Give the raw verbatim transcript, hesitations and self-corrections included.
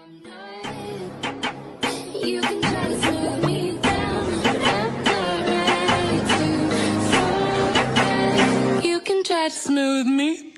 You can try to slow me down, but I'm not ready to slow down. You can try to smooth me